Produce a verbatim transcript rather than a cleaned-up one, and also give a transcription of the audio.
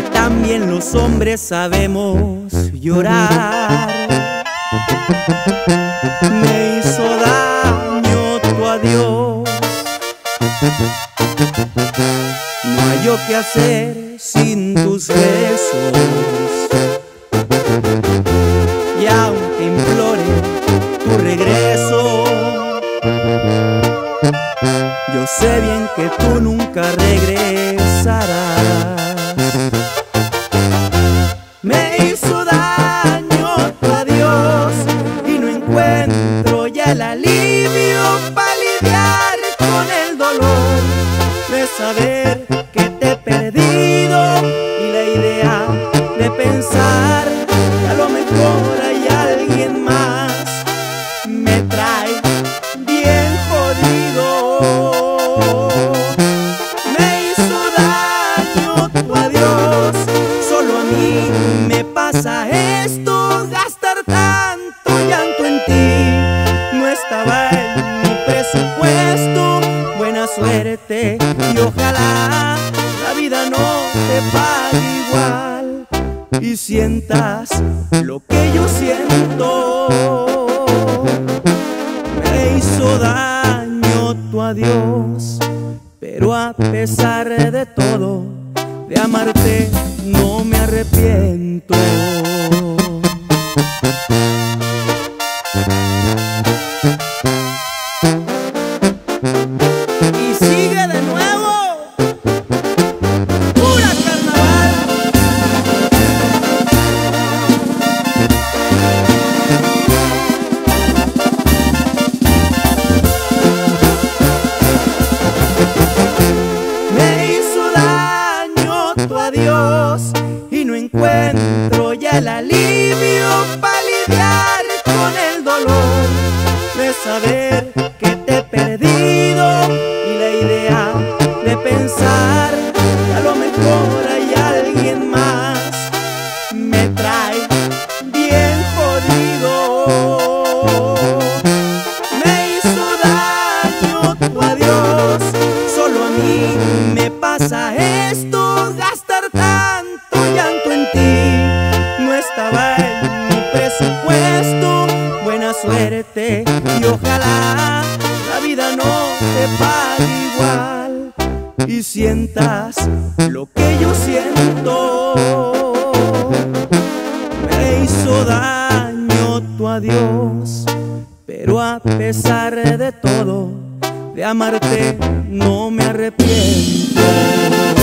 que también los hombres sabemos llorar. Me hizo daño tu adiós, no hay yo qué hacer sin tus besos. Y aunque implore tu regreso, yo sé bien que tú nunca regresarás. Me hizo daño tu adiós y no encuentro ya el alivio para lidiar con el dolor de saber que te he perdido, y la idea de pensar que a lo mejor hay alguien más me trae bien jodido. Me hizo daño tu adiós, solo a mí me pasa esto, gastar tanto llanto en ti no estaba en mi presupuesto. Buena suerte y ojalá la vida no te pague igual y sientas lo que yo siento. Me hizo daño tu adiós, pero a pesar de todo, de amarte no me arrepiento. Y sigue de nuevo, pura carnaval. Me hizo daño tu adiós y no encuentro ya el alivio para lidiar con el dolor de saber que te he perdido, y la idea de pensar que a lo mejor hay alguien más me trae bien jodido. Me hizo daño tu adiós, solo a mí me pasa esto, gastar tanto llanto en ti no estaba en mi presupuesto. Buena suerte y ojalá la vida no te pague igual y sientas lo que yo siento. Me hizo daño tu adiós, pero a pesar de todo, de amarte no me arrepiento.